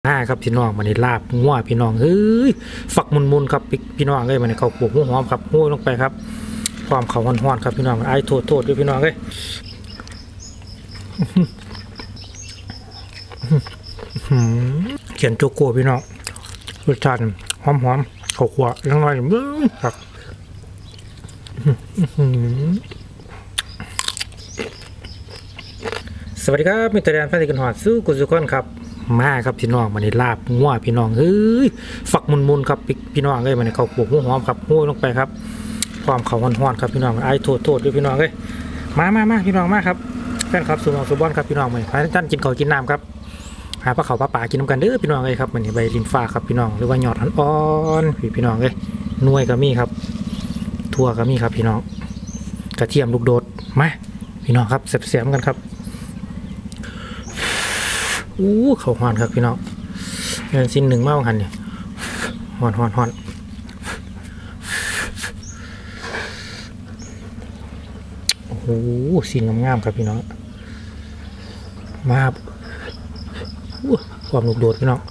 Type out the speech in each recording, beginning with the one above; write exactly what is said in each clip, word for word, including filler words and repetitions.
มาครับพี่น้องมันนี่ลาบงัวพี่น้องเฮ้ยฝักมุนๆครับพี่น้องเลยมันนี่เขาปลูกหัวหอมครับห้วยลงไปครับความเขาห้อนๆครับพี่น้องไอ้โทษโทษด้วยพี่น้องเลยเขียนโจโก้พี่น้องรสชาติหอมๆเขาขวยังไงเบ้อครับสวัสดีครับมิตรแดนแฟนกันหอดสู้กุศลครับมาครับพี่น้องมันนี่ลาบงัวพี่น้องเฮ้ยฝักมุนๆครับพี่น้องเลยมันนี่เขาปลูกหัวหอมครับห้วยลงไปครับความเขาห้อนๆครับพี่น้องไอ้โทษโทษด้วยพี่น้องเลยมามามาพี่น้องมาครับแฟนครับสุนองสุบอนครับพี่น้องมันพาท่านกินเขากินน้ำครับหาปลาเขาปลาป่ากินน้ำกันเด้อพี่น้องเลยครับมันนี่ใบลินฟ้าครับพี่น้องหรือว่าหยอดอ่อนๆพี่พี่น้องเลยหน่วยก็มีครับทั่วก็มีครับพี่น้องกระเทียมลูกโดดมาพี่น้องครับเสียบๆกันครับอู้เขาหอนครับพี่น้องเงินสิ้นหนึ่งเมาหันเนี่ยหอนหอนหอนโอ้โหสิ้นงามๆครับพี่น้องมาความลูกโดดพี่น้อง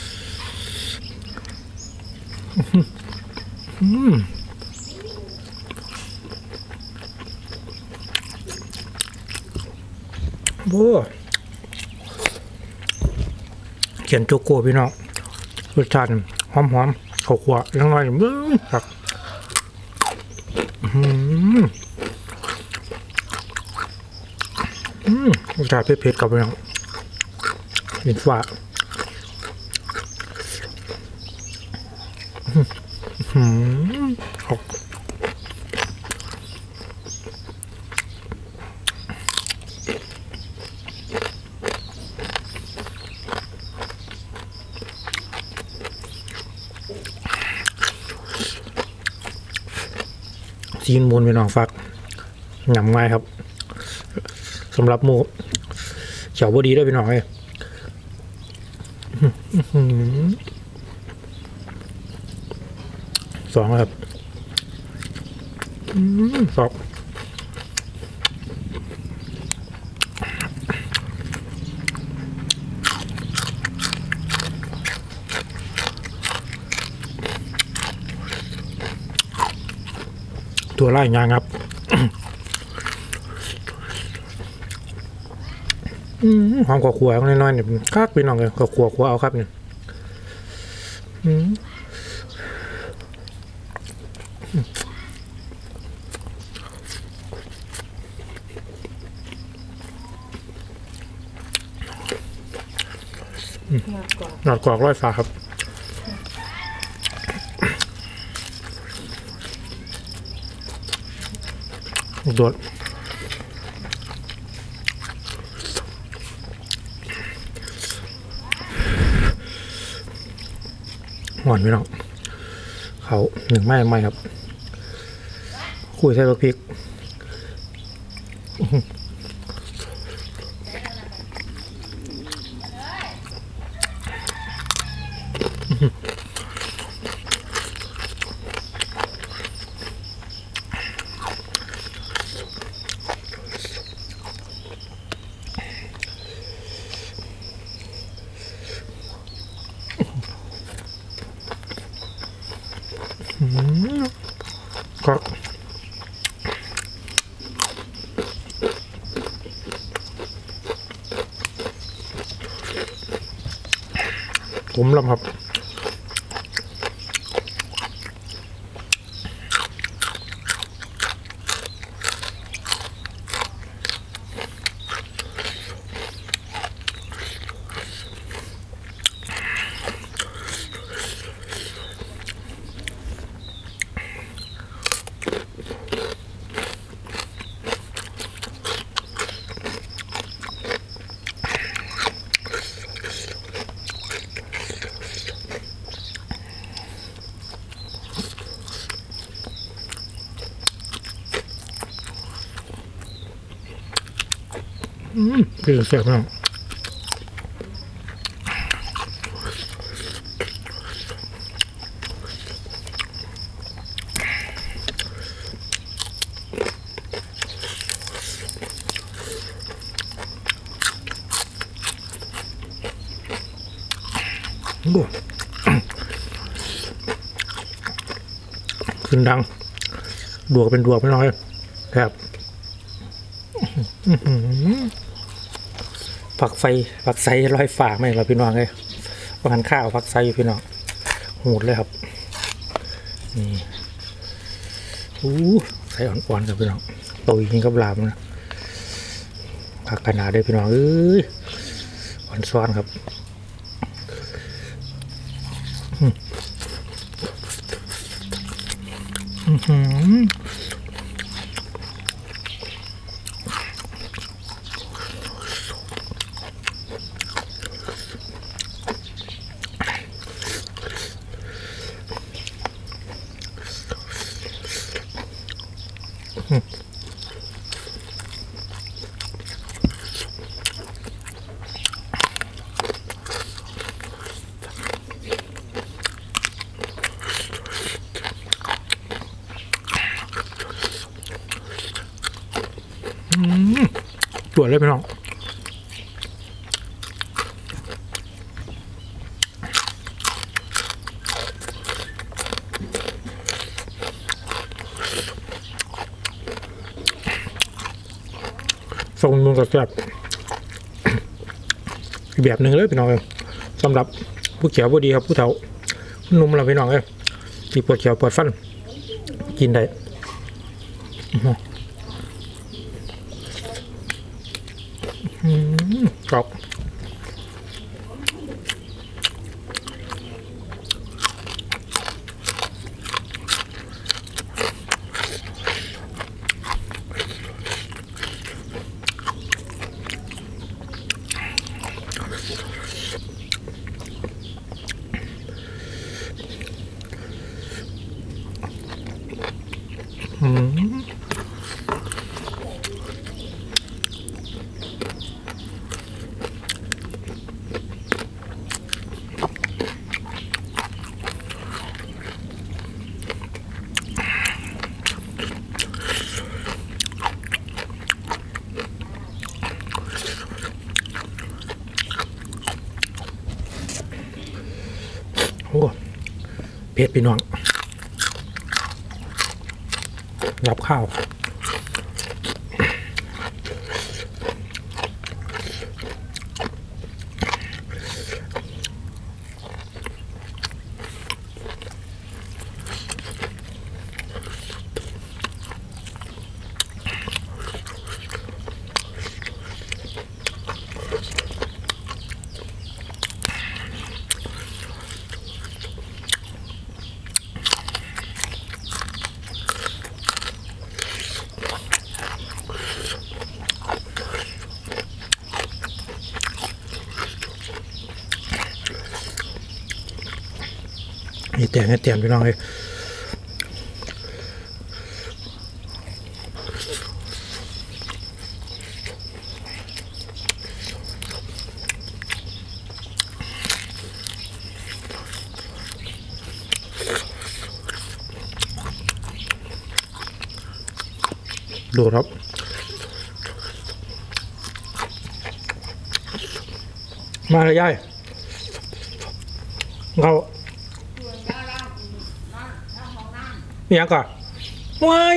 โบ้เขียนโจโก้พี่น้องรสชาติหอมๆเขาขวยังไงเบ้อครับรสชาติเผ็ดๆกับพี่น้องเห็นฟ้าซีนมูลเป็นน้องฟักหยำง่ายครับสำหรับหมูเขียวบดีด้วยเป็นน้องเลยสองครับสองตัวไล่ยางครับหอมกว่าขวดน้อยๆเนี่ยคักไปหน่อยเลยกว่าขวดขวดเอาครับเนี่ยหนอดกรอกร้อยฟ้าครับโดดหวานพี่น้องเขาหนึ่งไม้ไม้ครับคุยใส่พริกก็ผมลำครับอืมคือเสียบมากขึ้นดังดวกเป็นดวกไม่น้อยครับผักไฟผักไซร้อยฝากไหมเราพี่น้องเลยประกันข้าวผักไซพี่น้องหูดเลยครับนี่อู้ใส่อ่อนๆกับพี่น้องตัวยิงกับลามนะผักขนาดเลยพี่น้องเอ้ยอ่อนซ้อนครับอืมสวยเลยพี่น้องทรงมือกับแบบแบบหนึ่งเลยพี่น้องสำหรับผู้เขียวผู้ดีครับผู้เฒ่านุ่มเราพี่น้องเลยที่ปวดเขียวปวดฟันกินได้กรอบอืมโอ้เผ็ดพี่น้องรับข้าวนี่แต่งให้เตรียมพี่น้องเลยดูครับมาเลยยายเขาอย่างก่อนว้าย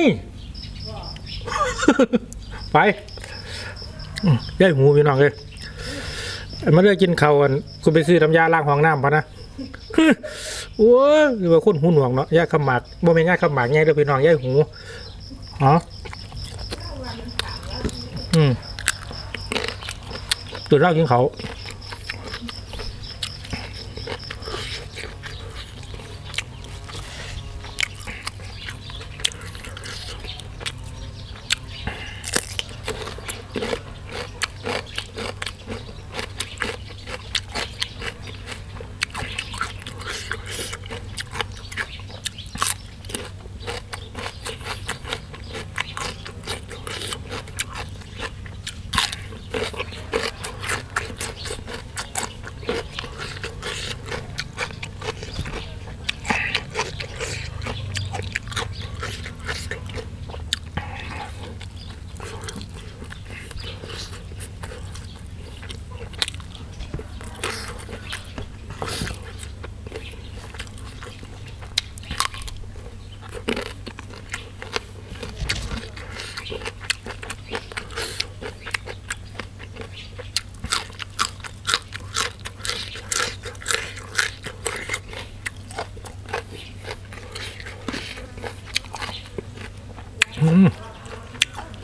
ไปย่ายหูพี่น้องเลยมาเลือกกินข้าวกันคุณไปซื้อน้ำยาล้างห้องน้ำพะนะโอ้ยว่าคนหูหนวกเนาะย่าขมักบ่เป็นย่าขมักไงเด้อพี่น้องย่ายหูอ๋ออืมตื่นเล่ากินเขา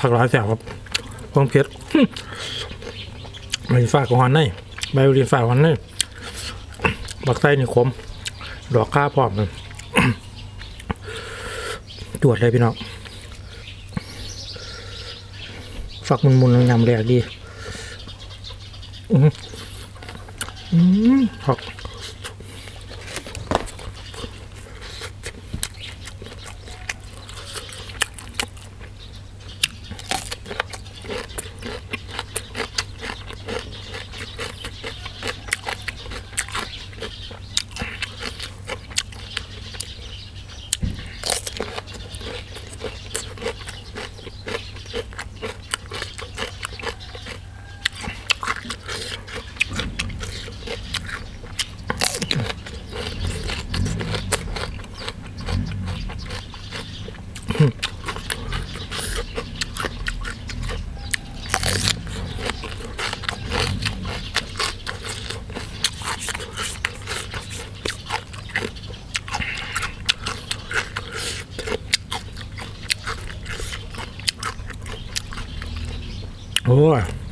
ผักหลายแสบครับพวงเพชรใบฟ้าของหอนในใบเรียนฟ้าของหอนในบักไส้นี่ขมดอกข้าพร้อมเลยตรวจเลยพี่น้องฝักมุนๆยำแรกดีอืมอืมผักโอ้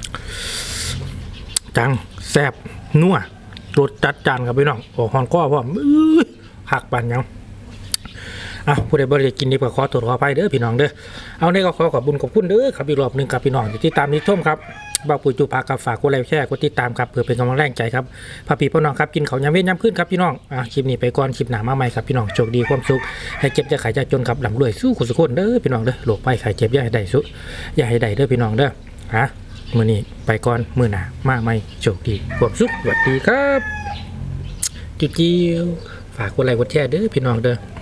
จังแซ่บนัวรสจัดจานครับพี่น้องโอ้หอนก้อพ่อมหักปันยังอ่ะผู้ใดบริกินดีกว่าขอตรวจขอไปเด้อพี่น้องเด้อเอาในก็ขอขอบบุญขอบคุณเด้อครับอีกรอบหนึ่งกับพี่น้องที่ตามนี้ชมครับบ่าวปุ๋ยจูพากับฝากกดไลค์แชร์กดติดตามครับเพื่อเป็นกำลังแรงใจครับพาพี่พ่อน้องครับกินเขาวยำเว้นยำขึ้นครับพี่น้องอ่ะคลิปนี้ไปก่อนคลิปหนามาใหม่ครับพี่น้องโชคดีความสุขให้เจ็บจะขายจะจนครับลำรวยสู้ขุสุขคนเด้อพี่น้องเด้อโรคภัยไข้เจ็บอย่าให้ได้สุอย่าให้ได้เด้อพี่น้องเด้อฮะมื้อนี้ไปก่อนมื้อหน้ามาใหม่โชคดีความสุขสวัสดีครับจิ๊วฝากกดไลค์กดแชร์เด้อพี่น้องเด้อ